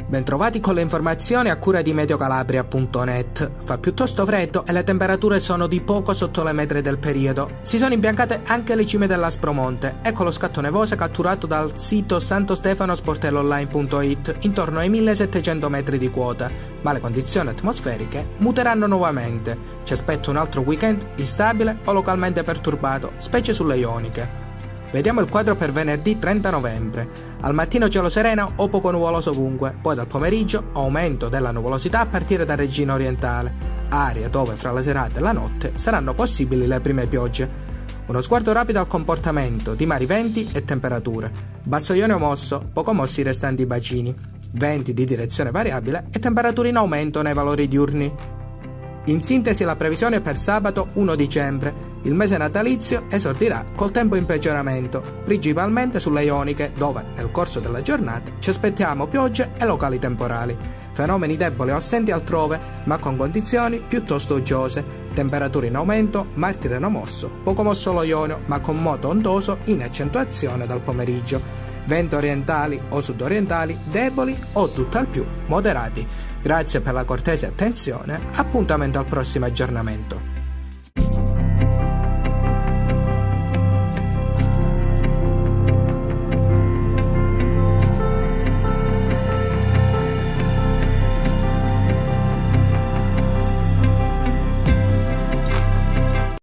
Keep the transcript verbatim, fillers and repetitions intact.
Bentrovati con le informazioni a cura di meteocalabria punto net. Fa piuttosto freddo e le temperature sono di poco sotto le medie del periodo. Si sono imbiancate anche le cime dell'Aspromonte. Ecco lo scatto nevoso catturato dal sito santostefanosportellonline punto it intorno ai millesettecento metri di quota, ma le condizioni atmosferiche muteranno nuovamente. Ci aspetta un altro weekend instabile o localmente perturbato, specie sulle Ioniche. Vediamo il quadro per venerdì trenta novembre. Al mattino cielo sereno o poco nuvoloso ovunque, poi dal pomeriggio aumento della nuvolosità a partire da Regina Orientale, area dove fra la serata e la notte saranno possibili le prime piogge. Uno sguardo rapido al comportamento di mari, venti e temperature. Basso Ionio mosso, poco mossi i restanti bacini. Venti di direzione variabile e temperature in aumento nei valori diurni. In sintesi la previsione per sabato primo dicembre. Il mese natalizio esordirà col tempo in peggioramento, principalmente sulle Ioniche, dove nel corso della giornata ci aspettiamo piogge e locali temporali. Fenomeni deboli o assenti altrove, ma con condizioni piuttosto uggiose. Temperature in aumento, mar Tirreno mosso, poco mosso lo Ionio, ma con moto ondoso in accentuazione dal pomeriggio. Venti orientali o sudorientali deboli o tutt'al più moderati. Grazie per la cortese attenzione, appuntamento al prossimo aggiornamento.